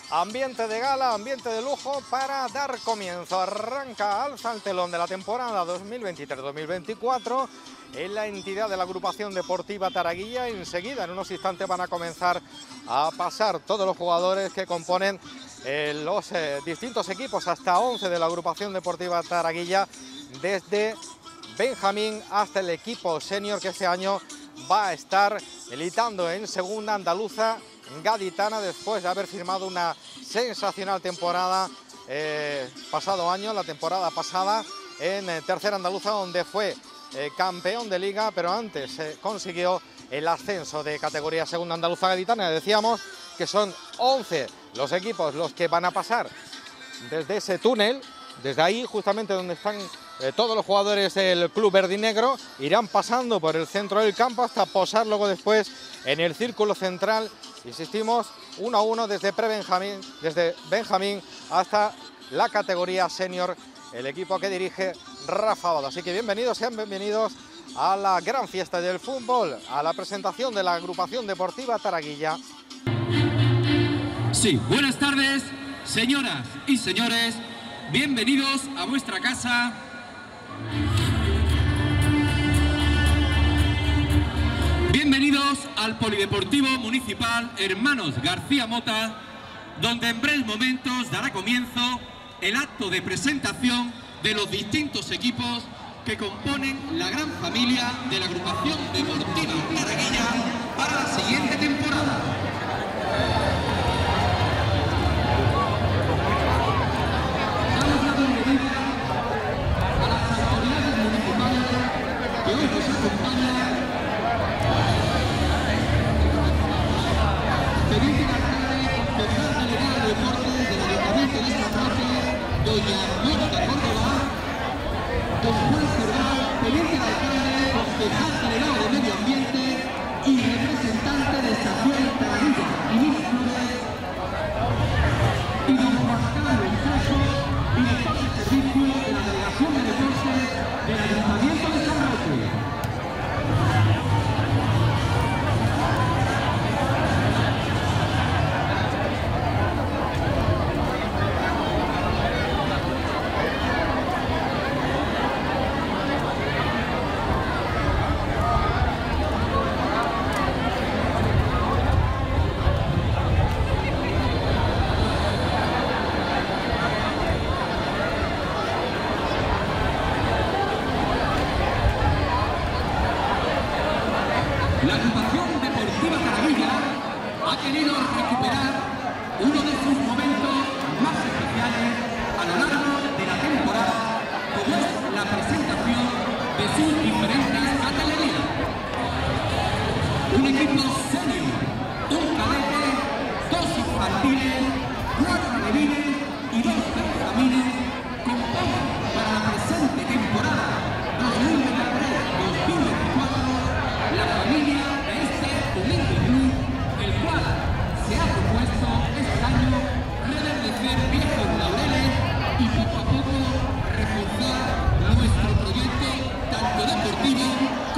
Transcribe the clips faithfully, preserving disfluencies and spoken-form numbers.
Ambiente de gala, ambiente de lujo para dar comienzo. Arranca, alza el telón de la temporada dos mil veintitrés dos mil veinticuatro en la entidad de la agrupación deportiva Taraguilla. Enseguida, en unos instantes, van a comenzar a pasar todos los jugadores que componen eh, los eh, distintos equipos, hasta once de la agrupación deportiva Taraguilla, desde Benjamín hasta el equipo senior, que este año va a estar militando en segunda andaluza gaditana, después de haber firmado una sensacional temporada eh, pasado año, la temporada pasada, en eh, tercera andaluza, donde fue eh, campeón de liga, pero antes eh, consiguió el ascenso de categoría segunda andaluza gaditana. Decíamos que son once los equipos los que van a pasar desde ese túnel, desde ahí justamente donde están eh, todos los jugadores del club verdinegro, irán pasando por el centro del campo hasta posar luego después en el círculo central. Insistimos, uno a uno desde pre-Benjamín, desde Benjamín hasta la categoría senior, el equipo que dirige Rafa Abado. Así que bienvenidos, sean bienvenidos a la gran fiesta del fútbol, a la presentación de la agrupación deportiva Taraguilla. Sí, buenas tardes, señoras y señores, bienvenidos a vuestra casa. Bienvenidos al Polideportivo Municipal Hermanos García Mota, donde en breves momentos dará comienzo el acto de presentación de los distintos equipos que componen la gran familia de la agrupación deportiva Taraguilla para la siguiente temporada. Damos la bienvenida a las autoridades municipales que hoy nos acompañan. Teniente alcalde, concejal delegado de deportes del Ayuntamiento de San Roque, doña Mónica Córdoba, don Juan Serrano, teniente alcalde, concejal delegado de Medio Ambiente y representante de Estación Taraguilla y Miraflores, y don Juan Carlos Caso, director de servicio de la Delegación de Deportes del Ayuntamiento de San Roque. La agrupación deportiva Taraguilla ha querido recuperar uno de sus momentos más especiales a lo largo de la temporada, como es la presentación de sus diferentes categorías. Un equipo senior, un cadete, dos infantiles, cuatro alevines y dos benjamines componen para la presente temporada dos mil veintitrés dos mil veinticuatro la familia de este humilde club, el cual se ha propuesto este año reverdecer viejos laureles y poco a poco reforzar nuestro proyecto tanto deportivo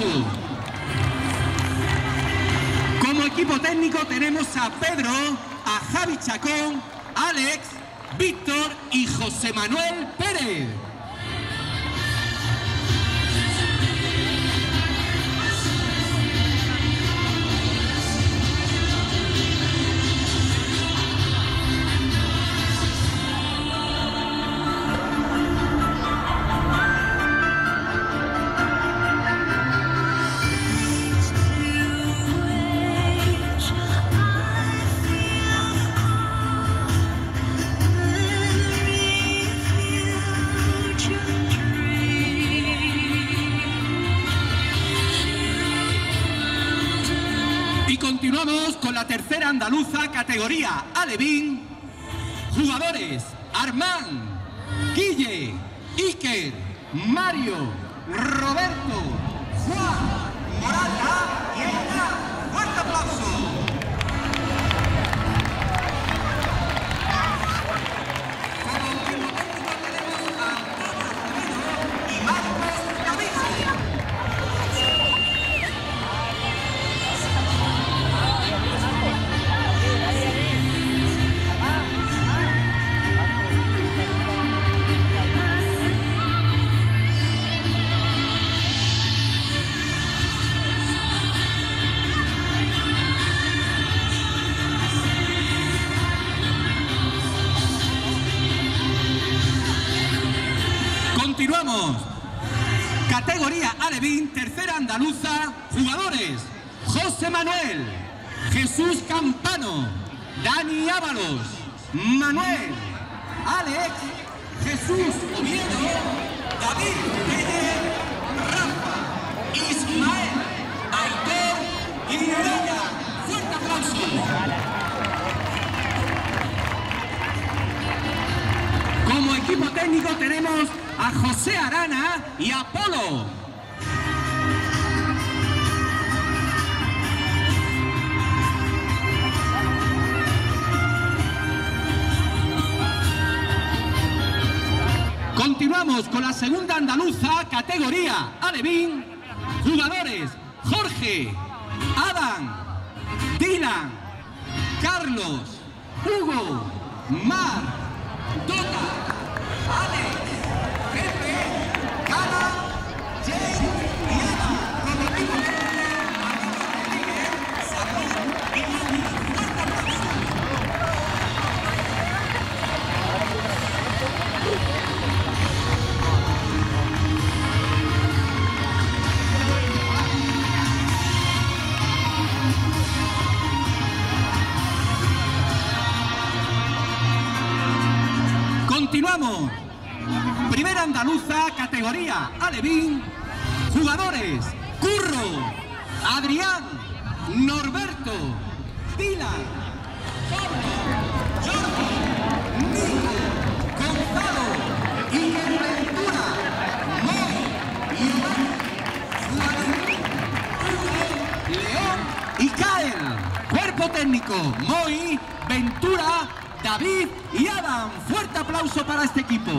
Como equipo técnico tenemos a Pedro, a Javi Chacón, Alex, Víctor y José Manuel Pérez. Continuamos con la tercera andaluza, categoría alevín. Jugadores: Armán, Guille, Iker, Mario, Roberto, Juan, Morata y Elena. ¡Fuerte aplauso! Continuamos. Categoría alevín, tercera andaluza. Jugadores: José Manuel, Jesús Campano, Dani Ábalos, Manuel, Alex, Jesús Oviedo, David Pérez, Rafa, Ismael, Aitor y Raya. Fuerte aplauso. Como equipo técnico tenemos a José Arana y a Polo. Continuamos con la segunda andaluza, categoría alevín. Jugadores: Jorge, Adam, Dylan, Carlos, Hugo, Mar, Dota, Alex, Pepe, Cala, Jay y Eva. Como equipo de Salud y Mami. Fuerte aplauso. Continuamos. Primera andaluza, categoría alevín. Jugadores: Curro, Adrián, Norberto, Dylan, Pablo, Jordi, Nico, Gonzalo, Ventura, Moy, Iván, Juan, Hugo, León y Kael. Cuerpo técnico: Moy, Ventura, David y Adam. Fuerte aplauso para este equipo.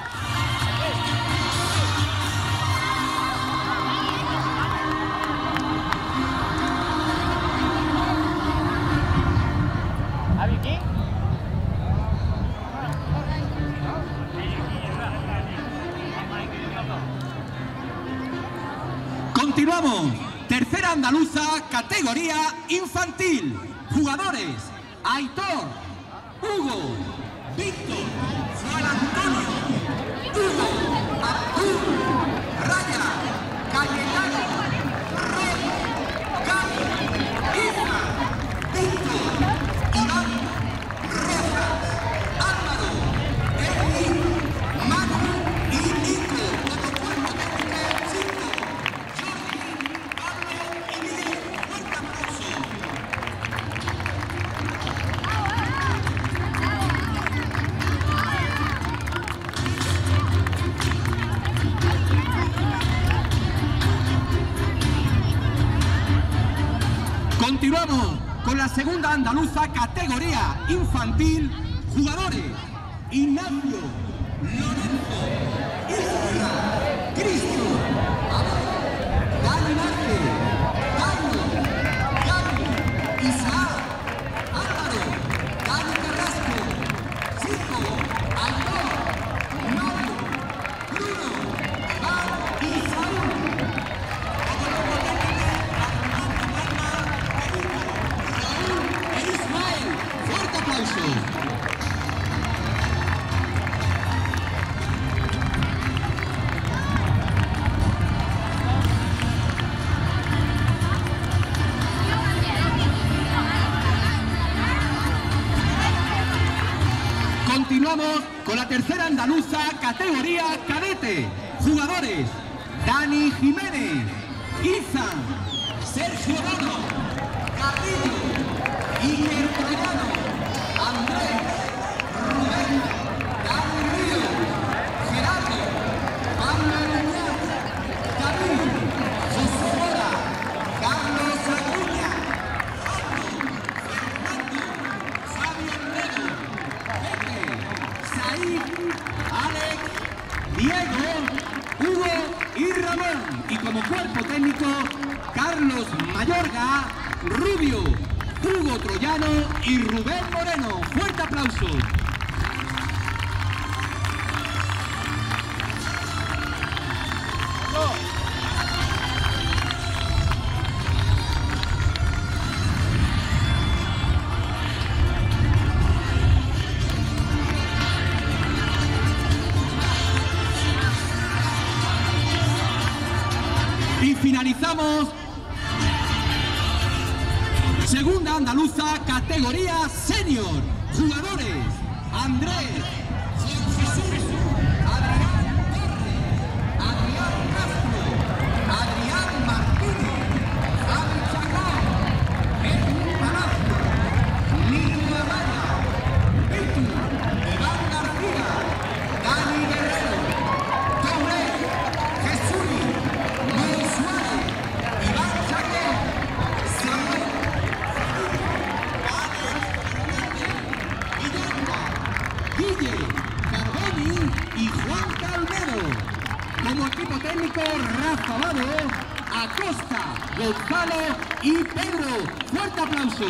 Continuamos. Tercera andaluza, categoría infantil. Jugadores: Aitor, Hugo, Víctor, Juan Antonio, Hugo, Abdul, Raya, Cayetano, Roy, Gaby, Isma, Víctor, Iván, Rojas, Álvaro, Eli, Manu y Nico. Como cuerpo técnico, Chico, Jordi, Pablo y Miguel. Fuerte aplauso. Continuamos con la segunda andaluza, categoría infantil. Jugadores: Ignacio, Lorenzo, Isla, Cristo, Dani Márquez, con la tercera andaluza categoría cadete. Jugadores: Dani Jiménez, Izan, Sergio Bono, Carrillo, Iker Troyano, Andrés, Rubén, Dani Río, Gerardo, Pablo Muñoz, David, José Mora, Carlos Acuña, Fernando, Fabio Herrero, Pepe, Said, Alex, Diego, Hugo y Ramón. Y como cuerpo técnico, Carlos Mayorga, Rubio, Hugo Troyano y Rubén Moreno. Fuerte aplauso. Y finalizamos segunda andaluza categoría senior. Jugadores: Andrés, Jesús, Adrián Torres, Adrián Castro, Adrián Martínez, Javi Chacón, Jesús Palacio, Nico Amaya, Pitu, Iván García, Dani Guerrero, Tauré, Jesús, Miguel Suárez, Iván Chaquén, Samuel, Guille, Carboni y Juan Calmero. Como equipo técnico, Rafa Vado, Acosta, Gonzalo y Pedro. Fuerte aplauso.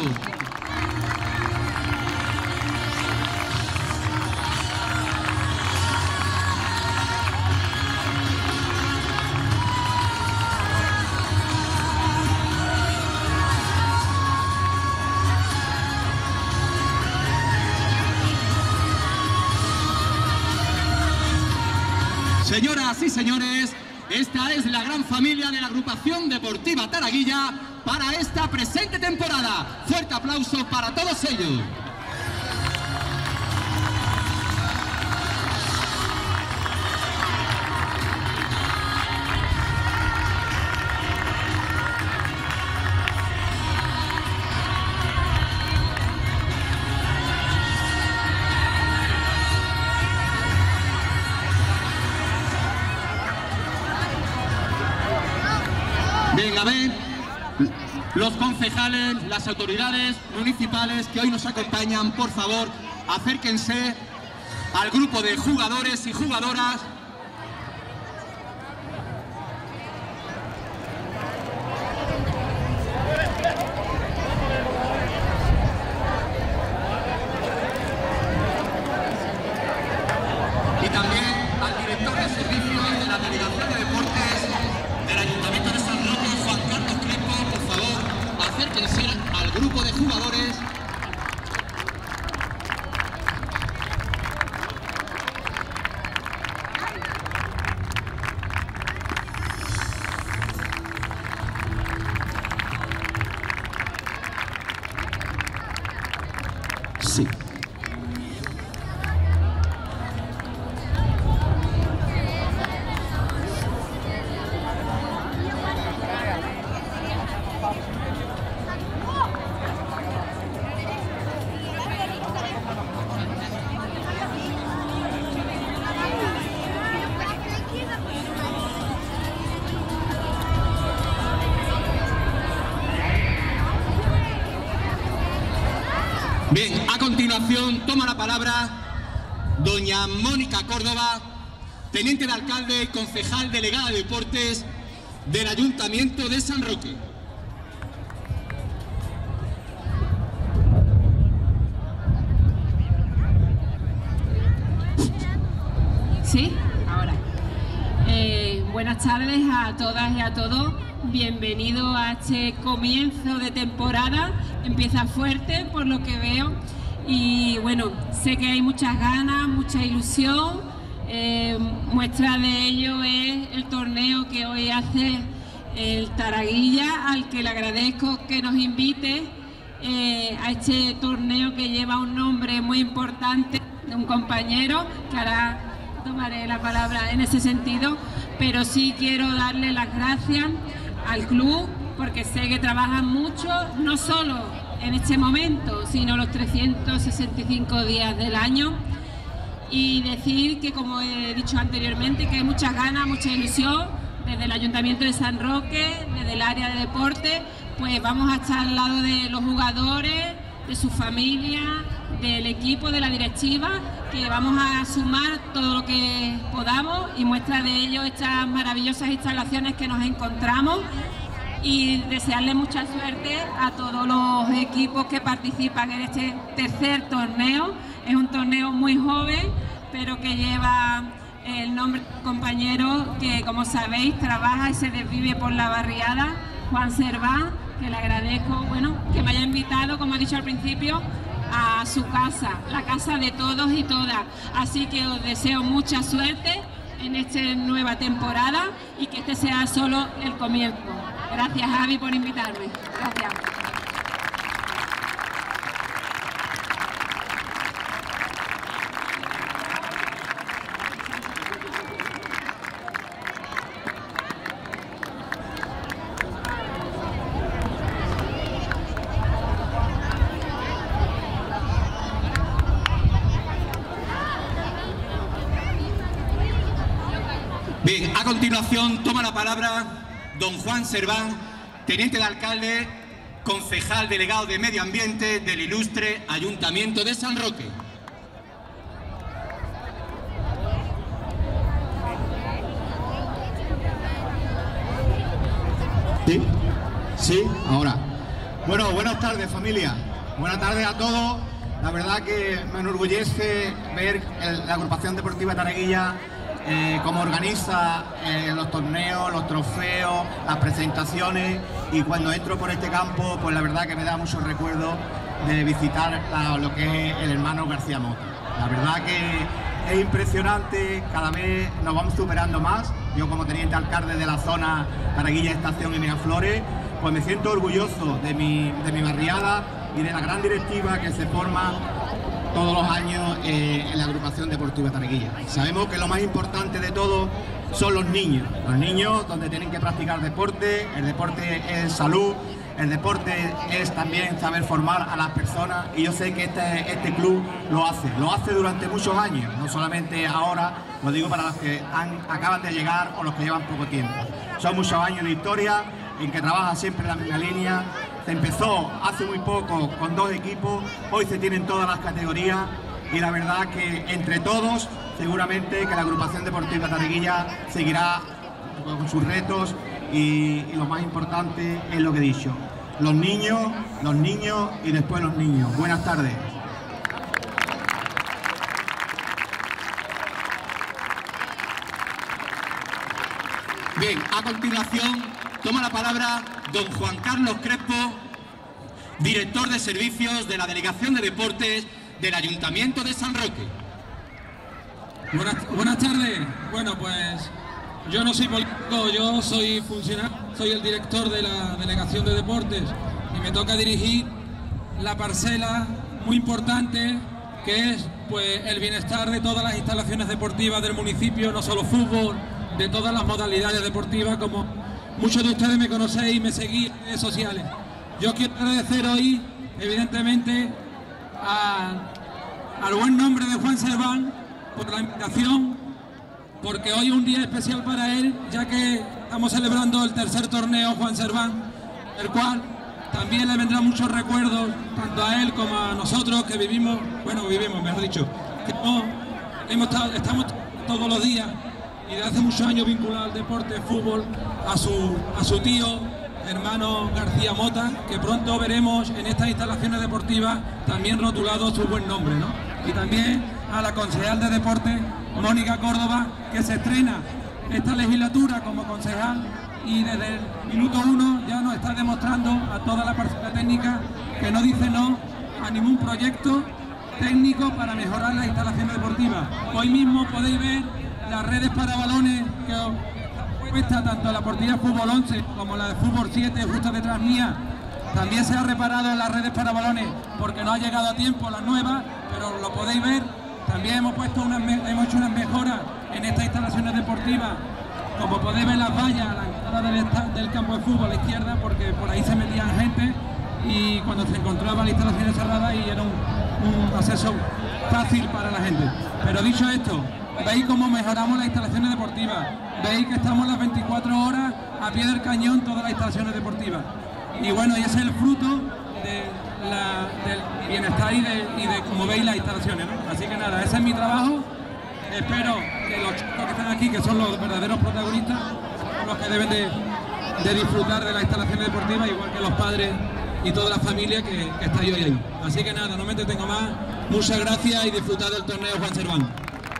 Señoras y señores, esta es la gran familia de la agrupación deportiva Taraguilla para esta presente temporada. Fuerte aplauso para todos ellos. Bien, a ver, los concejales, las autoridades municipales que hoy nos acompañan, por favor, acérquense al grupo de jugadores y jugadoras. Y también al director de servicios de la Delegación de Deportes del Ayuntamiento de San Roque, Juan Carlos Crespo. Por favor, acérquense al grupo de jugadores. Sí. Bien, a continuación toma la palabra doña Mónica Córdoba, teniente de alcalde y concejal delegada de deportes del Ayuntamiento de San Roque. Sí, ahora. Eh, buenas tardes a todas y a todos. Bienvenido a este comienzo de temporada. Empieza fuerte por lo que veo y bueno, sé que hay muchas ganas, mucha ilusión. Eh, muestra de ello es el torneo que hoy hace el Taraguilla, al que le agradezco que nos invite eh, a este torneo que lleva un nombre muy importante de un compañero, que ahora tomaré la palabra en ese sentido, pero sí quiero darle las gracias al club, porque sé que trabajan mucho, no solo en este momento, sino los trescientos sesenta y cinco días del año. Y decir que, como he dicho anteriormente, que hay muchas ganas, mucha ilusión desde el Ayuntamiento de San Roque, desde el área de deporte, pues vamos a estar al lado de los jugadores, de su familia, del equipo, de la directiva, que vamos a sumar todo lo que podamos, y muestra de ello estas maravillosas instalaciones que nos encontramos, y desearle mucha suerte a todos los equipos que participan en este tercer torneo. Es un torneo muy joven, pero que lleva el nombre del compañero que, como sabéis, trabaja y se desvive por la barriada, Juan Serván, que le agradezco, bueno, que me haya invitado, como he dicho al principio, a su casa, la casa de todos y todas. Así que os deseo mucha suerte en esta nueva temporada y que este sea solo el comienzo. Gracias, Javi, por invitarme. Gracias. Bien, a continuación toma la palabra don Juan Serván, teniente de alcalde, concejal delegado de Medio Ambiente del ilustre Ayuntamiento de San Roque. Sí, sí, ahora. Bueno, buenas tardes, familia. Buenas tardes a todos. La verdad que me enorgullece ver el, la agrupación deportiva Taraguilla eh, cómo organiza eh, los torneos, los trofeos, las presentaciones, y cuando entro por este campo, pues la verdad que me da muchos recuerdos de visitar la, lo que es el hermano García Mota. La verdad que es impresionante, cada vez nos vamos superando más. Yo, como teniente alcalde de la zona Taraguilla Estación y Miraflores, pues me siento orgulloso de mi, de mi barriada y de la gran directiva que se forma todos los años eh, en la agrupación deportiva Taraguilla. Sabemos que lo más importante de todo son los niños, los niños donde tienen que practicar deporte. El deporte es salud, el deporte es también saber formar a las personas, y yo sé que este, este club lo hace, lo hace durante muchos años, no solamente ahora, lo digo para los que han, acaban de llegar o los que llevan poco tiempo. Son muchos años de historia en que trabaja siempre en la misma línea. Se empezó hace muy poco con dos equipos, hoy se tienen todas las categorías, y la verdad que entre todos seguramente que la agrupación deportiva Taraguilla seguirá con sus retos, y, y lo más importante es lo que he dicho, los niños, los niños y después los niños. Buenas tardes. Bien, a continuación toma la palabra don Juan Carlos Crespo, director de servicios de la Delegación de Deportes del Ayuntamiento de San Roque. Buenas, buenas tardes. Bueno, pues yo no soy político, yo soy funcionario, soy el director de la Delegación de Deportes, y me toca dirigir la parcela muy importante que es pues el bienestar de todas las instalaciones deportivas del municipio, no solo fútbol, de todas las modalidades deportivas, como muchos de ustedes me conocéis y me seguís en redes sociales. Yo quiero agradecer hoy, evidentemente, a, al buen nombre de Juan Serván por la invitación, porque hoy es un día especial para él, ya que estamos celebrando el tercer torneo Juan Serván, el cual también le vendrán muchos recuerdos, tanto a él como a nosotros que vivimos, bueno, vivimos, mejor dicho, que no, hemos estado, estamos todos los días, y de hace muchos años vinculado al deporte, fútbol, a su, a su tío, hermano García Mota, que pronto veremos en estas instalaciones deportivas también rotulado su buen nombre, ¿no? Y también a la concejal de deporte, Mónica Córdoba, que se estrena esta legislatura como concejal, y desde el minuto uno ya nos está demostrando a toda la parcela técnica que no dice no a ningún proyecto técnico para mejorar las instalaciones deportivas. Hoy mismo podéis ver las redes para balones que os cuesta tanto la portería Fútbol once como la de Fútbol siete, justo detrás mía. También se ha reparado las redes para balones porque no ha llegado a tiempo las nuevas, pero lo podéis ver También hemos puesto unas, hemos hecho unas mejoras en estas instalaciones deportivas, como podéis ver las vallas a la entrada del, del campo de fútbol a la izquierda, porque por ahí se metían gente y cuando se encontraba las instalaciones cerradas y era un, un acceso fácil para la gente. Pero dicho esto, veis cómo mejoramos las instalaciones deportivas, veis que estamos las veinticuatro horas a pie del cañón todas las instalaciones deportivas. Y bueno, y ese es el fruto de la, del bienestar y de, y de, como veis, las instalaciones, ¿no? Así que nada, ese es mi trabajo. Espero que los chicos que están aquí, que son los verdaderos protagonistas, son los que deben de, de disfrutar de las instalaciones deportivas, igual que los padres y toda la familia que, que está hoy ahí. Así que nada, no me entretengo más. Muchas gracias y disfrutad del torneo Juan Serván.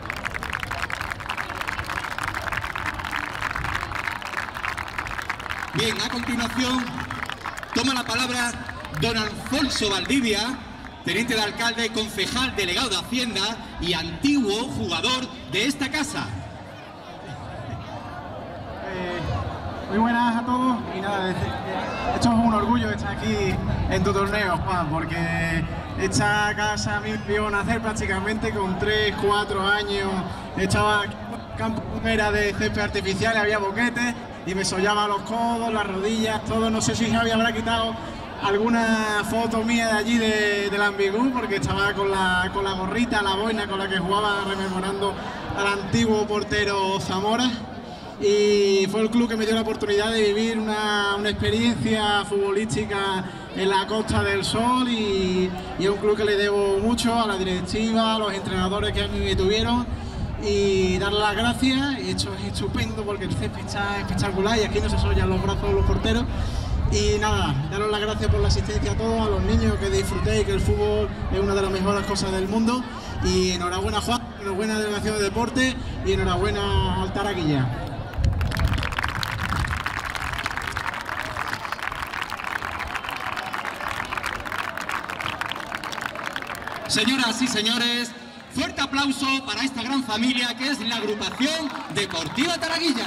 Bien, a continuación toma la palabra don Alfonso Valdivia, teniente de alcalde, concejal, delegado de Hacienda y antiguo jugador de esta casa. Eh, muy buenas a todos y nada, esto es un orgullo estar aquí en tu torneo, Juan, porque esta casa a mí me vio nacer prácticamente con tres, cuatro años. Estaba en el campo, era de césped artificial, había boquetes y me sollaba los codos, las rodillas, todo. No sé si Javi habrá quitado alguna foto mía de allí de, de la Ambigú, porque estaba con la, con la gorrita, la boina con la que jugaba, rememorando al antiguo portero Zamora. Y fue el club que me dio la oportunidad de vivir una, una experiencia futbolística en la Costa del Sol, y, y es un club que le debo mucho a la directiva, a los entrenadores que a mí me tuvieron, y darle las gracias. Y esto es estupendo porque el césped está espectacular y aquí no se sollan los brazos de los porteros. Y nada, daros las gracias por la asistencia a todos, a los niños, que disfrutéis, que el fútbol es una de las mejores cosas del mundo. Y enhorabuena, Juan, enhorabuena Delegación de Deporte y enhorabuena al Taraguilla. Señoras y señores, fuerte aplauso para esta gran familia que es la agrupación Deportiva Taraguilla.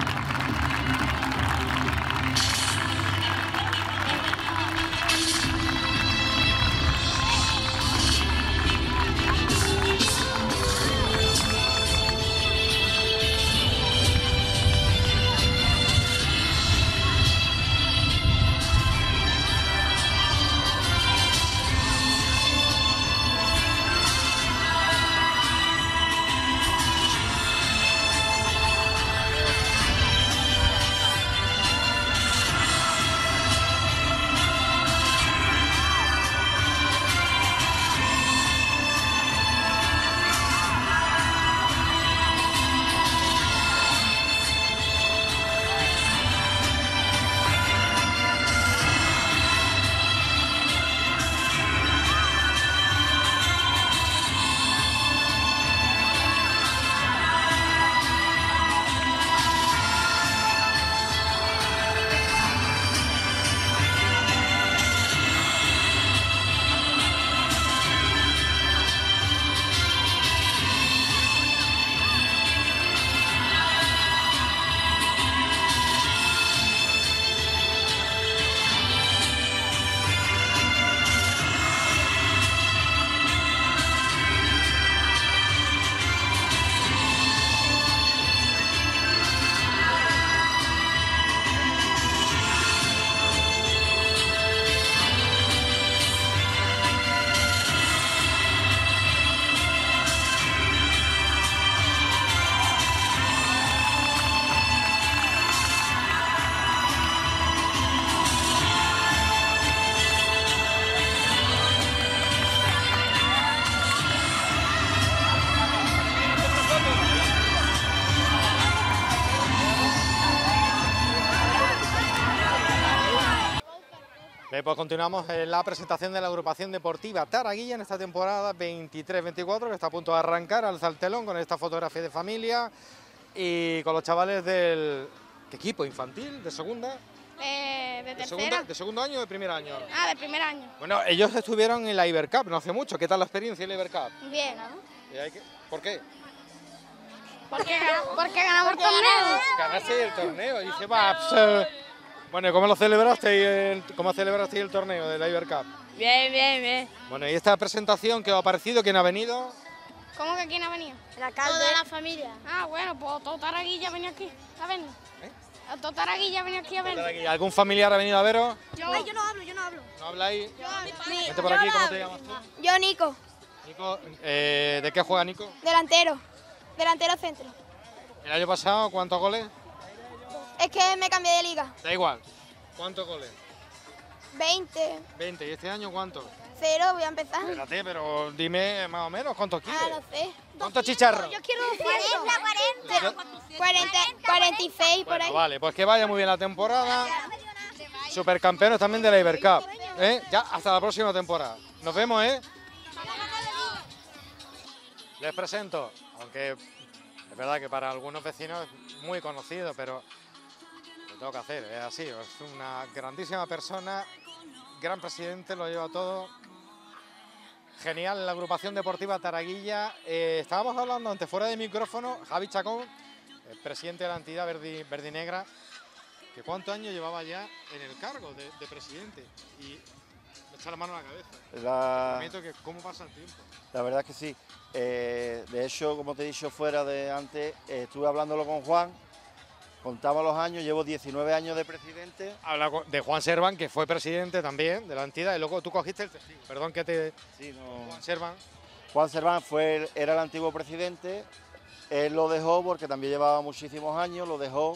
Bien, pues continuamos en la presentación de la agrupación deportiva Taraguilla en esta temporada veintitrés veinticuatro, que está a punto de arrancar. Alza el telón con esta fotografía de familia y con los chavales del ¿qué equipo? ¿Infantil? ¿De segunda? Eh, de ¿De, tercera. segunda, ¿De segundo año o de primer año? Ah, de primer año. Bueno, ellos estuvieron en la Ibercup no hace mucho. ¿Qué tal la experiencia en la Ibercup? Bien, ¿no? ¿Y hay que... ¿Por qué? Porque, porque ganamos el torneo. Ganaste el torneo. Y dice, va, pues, bueno, ¿cómo lo celebraste? El, ¿Cómo celebraste el torneo de la Ibercup? Bien, bien, bien. Bueno, ¿y esta presentación qué os ha parecido? ¿Quién ha venido? ¿Cómo que quién ha venido? El alcalde. Toda la familia. Ah, bueno, pues todo Taraguilla ha venido aquí a vernos. ¿Eh? Todo Taraguilla ha venido aquí a vernos. ¿Algún familiar ha venido a veros? Yo, Ay, yo no hablo, yo no hablo. ¿No habláis? yo, Vente por aquí, ¿cómo te llamas tú? Yo, Nico, Nico, eh, ¿de qué juega Nico? delantero. Delantero centro. ¿El año pasado cuántos goles? Es que me cambié de liga. Da igual. ¿Cuántos goles? veinte. veinte. ¿Y este año cuántos? Cero, voy a empezar. Espérate, pero dime más o menos cuántos Ah, quieres. no sé. ¿Cuántos chicharros? Yo quiero cuarenta, cuarenta. cuarenta y seis por Bueno, ahí. vale, pues que vaya muy bien la temporada. Supercampeones también de la Ibercup. ¿eh? Ya hasta la próxima temporada. Nos vemos, ¿eh? Les presento, aunque es verdad que para algunos vecinos es muy conocido, pero lo tengo que hacer, es así. Es una grandísima persona, gran presidente, lo lleva todo. Genial la agrupación deportiva Taraguilla. Eh, estábamos hablando antes fuera de micrófono, Javi Chacón, el presidente de la entidad verdi, verdinegra, que cuántos años llevaba ya en el cargo de, de presidente. Y me echa la mano a la cabeza. La, Prometo que cómo pasa el tiempo. la verdad es que sí. Eh, de hecho, como te he dicho fuera de antes, eh, estuve hablándolo con Juan, contaba los años, llevo diecinueve años de presidente. Habla con- de Juan Servan, que fue presidente también de la entidad, y luego tú cogiste el testigo. Perdón que te... Sí, no. Juan Servan. Juan Serván fue, el- era el antiguo presidente, él lo dejó porque también llevaba muchísimos años, lo dejó,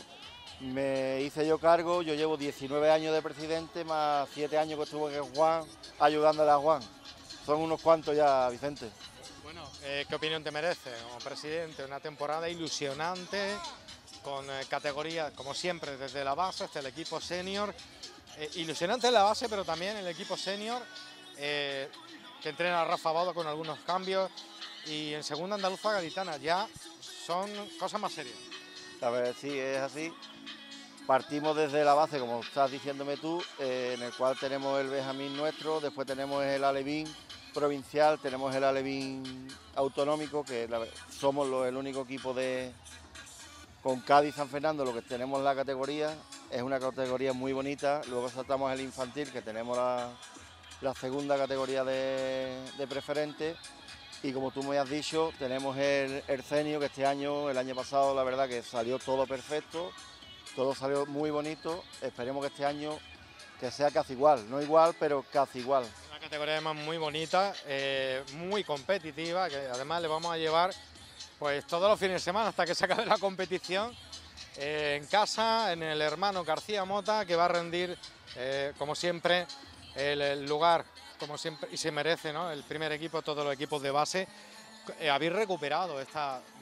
me hice yo cargo, yo llevo diecinueve años de presidente, más siete años que estuve con Juan, ayudándole a Juan. Son unos cuantos ya, Vicente. Bueno, eh, ¿qué opinión te merece como presidente? Una temporada ilusionante, con eh, categorías, como siempre, desde la base hasta el equipo senior. Eh, ilusionante en la base, pero también el equipo senior, eh, que entrena a Rafa Bado con algunos cambios. Y en segunda andaluza gaditana ya son cosas más serias. A ver, sí, es así. Partimos desde la base, como estás diciéndome tú, eh, en el cual tenemos el Benjamín nuestro, después tenemos el Alevín provincial, tenemos el Alevín autonómico, que la- somos los- el único equipo de con Cádiz San Fernando, lo que tenemos la categoría, es una categoría muy bonita. Luego saltamos el infantil, que tenemos la, la segunda categoría de, de preferente. Y como tú me has dicho, tenemos el, el senior, que este año, el año pasado, la verdad que salió todo perfecto, todo salió muy bonito. Esperemos que este año que sea casi igual, no igual, pero casi igual. Una categoría además muy bonita, eh, muy competitiva, que además le vamos a llevar pues todos los fines de semana hasta que se acabe la competición, eh, en casa, en el hermano García Mota, que va a rendir, eh, como siempre, el, el lugar, como siempre, y se merece, ¿no? El primer equipo, todos los equipos de base. Eh, habéis recuperado este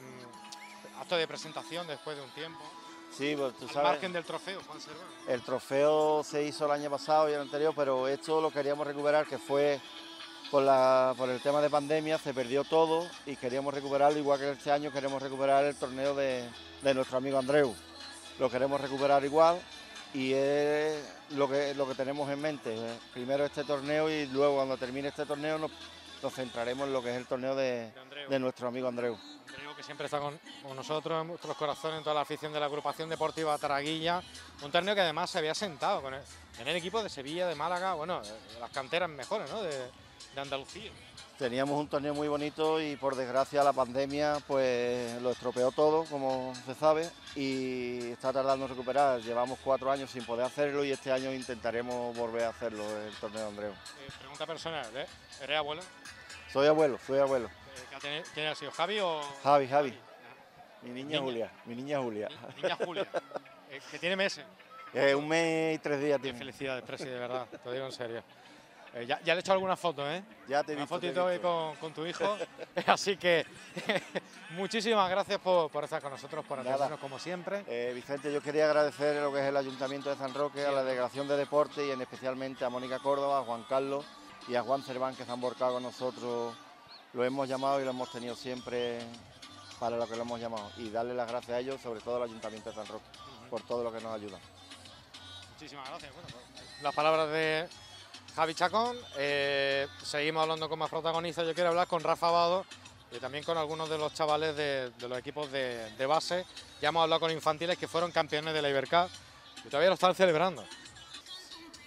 acto de presentación después de un tiempo, Sí, pues tú al sabes, margen del trofeo, Juan Serván. el trofeo se hizo el año pasado y el anterior, pero esto lo queríamos recuperar, que fue por, la, por el tema de pandemia, se perdió todo y queríamos recuperarlo, igual que este año queremos recuperar el torneo de, de nuestro amigo Andreu. Lo queremos recuperar igual y es lo que, lo que tenemos en mente. eh. Primero este torneo y luego cuando termine este torneo nos, nos centraremos en lo que es el torneo de, De Andreu. de nuestro amigo Andreu. Andreu, que siempre está con, con nosotros en nuestros corazones, en toda la afición de la agrupación deportiva Taraguilla. Un torneo que además se había sentado con el, en el equipo de Sevilla, de Málaga, bueno, de las canteras mejores, ¿no? de, de Andalucía. Teníamos un torneo muy bonito y por desgracia la pandemia pues lo estropeó todo, como se sabe, y está tardando en recuperar. Llevamos cuatro años sin poder hacerlo y este año intentaremos volver a hacerlo, el torneo de Andreu. Eh, pregunta personal, ¿eh? ¿Eres abuelo? Soy abuelo, soy abuelo. Eh, ¿qué ha teni- ¿Quién ha sido, Javi o...? Javi, Javi. Ah, Mi niña Niña. Julia, mi niña Julia. ni- Niña Julia, eh, que tiene meses. Eh, un mes y tres días Qué tiene. felicidades, Presi, de verdad, te lo digo en serio. Eh, ya, ya le he hecho algunas fotos, ¿eh? Ya te he Una visto, te he fotito ahí visto. con, con tu hijo. Así que muchísimas gracias por, por estar con nosotros, por Nada. atendernos como siempre. Eh, Vicente, yo quería agradecer lo que es el Ayuntamiento de San Roque, a la Delegación de Deporte y en especialmente a Mónica Córdoba, a Juan Carlos y a Juan Cerván, que se han volcado con nosotros. Lo hemos llamado y lo hemos tenido siempre para lo que lo hemos llamado. Y darle las gracias a ellos, sobre todo al Ayuntamiento de San Roque, por todo lo que nos ayuda. Muchísimas gracias. Bueno, pues, las palabras de Javi Chacón. Eh, seguimos hablando con más protagonistas. Yo quiero hablar con Rafa Bado y también con algunos de los chavales de, de los equipos de, de base. Ya hemos hablado con infantiles que fueron campeones de la Ibercup y todavía lo están celebrando.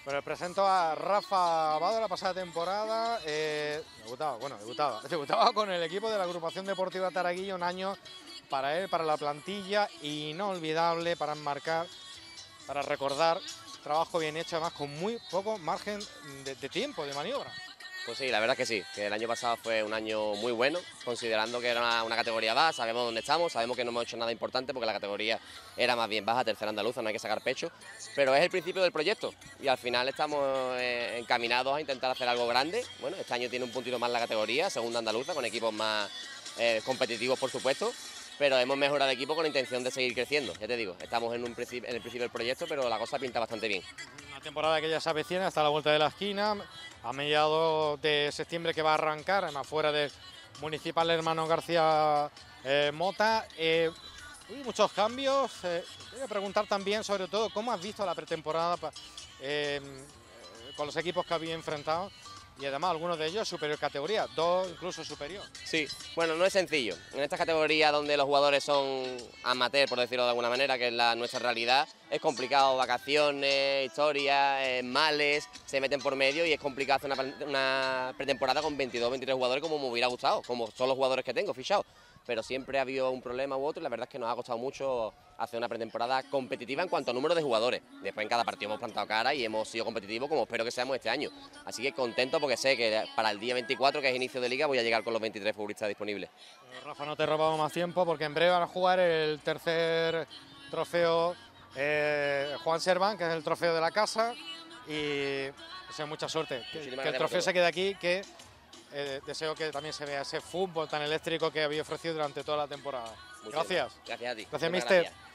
Pero presento a Rafa Abado, la pasada temporada, eh, debutaba, bueno, debutaba, debutaba con el equipo de la agrupación deportiva Taraguilla, un año para él, para la plantilla, inolvidable para enmarcar, para recordar, trabajo bien hecho, además con muy poco margen de, de tiempo, de maniobra. Pues sí, la verdad es que sí, que el año pasado fue un año muy bueno, considerando que era una, una categoría baja, sabemos dónde estamos, sabemos que no hemos hecho nada importante porque la categoría era más bien baja, tercera andaluza, no hay que sacar pecho, pero es el principio del proyecto y al final estamos eh, encaminados a intentar hacer algo grande. Bueno, este año tiene un puntito más la categoría, segunda andaluza, con equipos más eh, competitivos por supuesto, pero hemos mejorado el equipo con la intención de seguir creciendo, ya te digo, estamos en, un principio, en el principio del proyecto, pero la cosa pinta bastante bien. Una temporada que ya se avecina, hasta la vuelta de la esquina, a mediados de septiembre que va a arrancar, además fuera del Municipal Hermano García eh, Mota. Eh, muchos cambios, eh, voy a preguntar también sobre todo cómo has visto la pretemporada eh, con los equipos que había enfrentado. Y además algunos de ellos superior categoría, dos incluso superior. Sí, bueno, no es sencillo. En esta categoría donde los jugadores son amateur, por decirlo de alguna manera, que es la, nuestra realidad, es complicado, vacaciones, historias, eh, males, se meten por medio y es complicado hacer una, una pretemporada con veintidós, veintitrés jugadores como me hubiera gustado, como son los jugadores que tengo fichados. Pero siempre ha habido un problema u otro y la verdad es que nos ha costado mucho hacer una pretemporada competitiva en cuanto a número de jugadores. Después en cada partido hemos plantado cara y hemos sido competitivos como espero que seamos este año. Así que contento porque sé que para el día veinticuatro, que es inicio de liga, voy a llegar con los veintitrés futbolistas disponibles. Bueno, Rafa, no te robamos más tiempo porque en breve van a jugar el tercer trofeo eh, Juan Serván, que es el trofeo de la casa, y deseo mucha suerte. Que, que el trofeo se quede aquí, que eh, deseo que también se vea ese fútbol tan eléctrico que había ofrecido durante toda la temporada. Muchas Gracias. Gracias a ti. Gracias, mister.